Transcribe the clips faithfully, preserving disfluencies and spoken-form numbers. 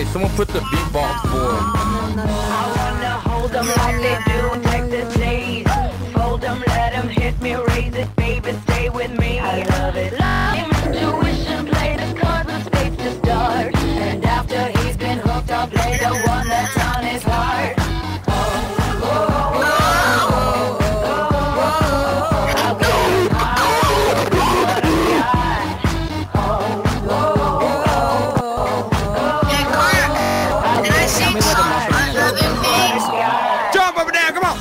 Hey, someone put the beatbox for him. I wanna hold them like they do in Texas days. Fold them, let them hit me, raise it, baby, stay with me. I love it. Love intuition, play the cards with space to start. And after he's been hooked, I'll play the one that's on his heart. Jump up and down, come on!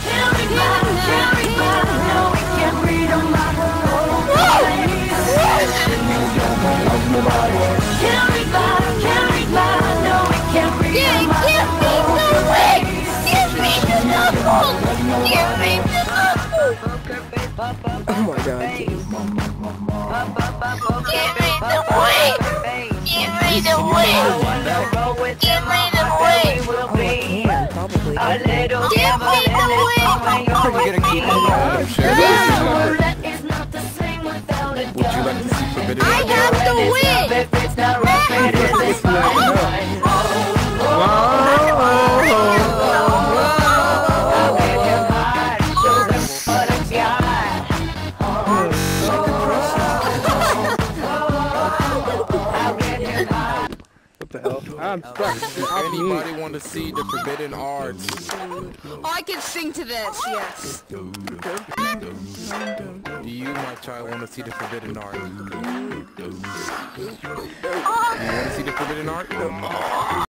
Oh my god. Give me the weight! Give me the weight! Give me the weight! Oh, I can, probably. Give me the weight! Are you gonna keep it alive? Share this. Would you like to see Forbidden I have the weight! What the hell? I'm stuck. Does anybody want to see the Forbidden Arts? Oh, I can sing to this, yes. Do you, my child, want to see the Forbidden Art? Do you want to see the Forbidden Art?